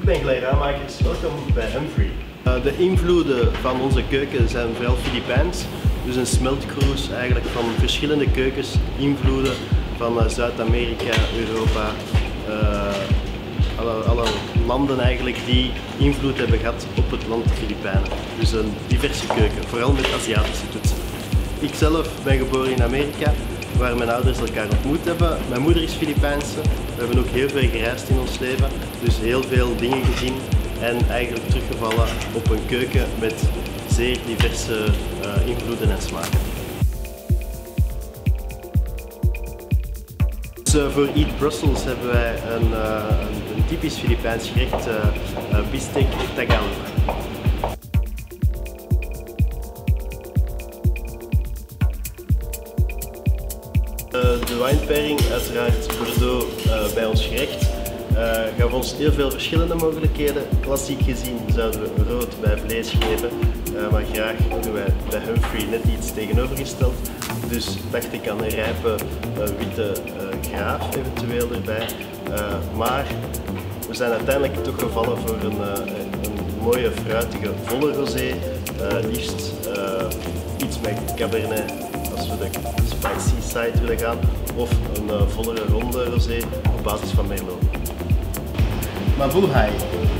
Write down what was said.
Ik ben Glenn Ramakers, welkom bij Humphrey. De invloeden van onze keuken zijn vooral Filipijns. Dus een smeltkroes eigenlijk van verschillende keukens, invloeden van Zuid-Amerika, Europa, alle landen eigenlijk die invloed hebben gehad op het land Filipijnen. Dus een diverse keuken, vooral met Aziatische toetsen. Ikzelf ben geboren in Amerika, waar mijn ouders elkaar ontmoet hebben. Mijn moeder is Filipijnse. We hebben ook heel veel gereisd in ons leven, dus heel veel dingen gezien en eigenlijk teruggevallen op een keuken met zeer diverse invloeden en smaken. Dus, voor Eat Brussels hebben wij een typisch Filipijns gerecht, bistec Tagalog. De wijnpairing, uiteraard Bordeaux bij ons gerecht, gaf ons heel veel verschillende mogelijkheden. Klassiek gezien zouden we rood bij vlees geven, maar graag doen wij bij Humphrey net iets tegenovergesteld. Dus dacht ik aan een rijpe witte graaf eventueel erbij. Maar we zijn uiteindelijk toch gevallen voor een mooie fruitige volle rosé, liefst iets met cabernet als we de spicy side willen gaan, of een vollere ronde rosé op basis van Merlot. Mabuhay!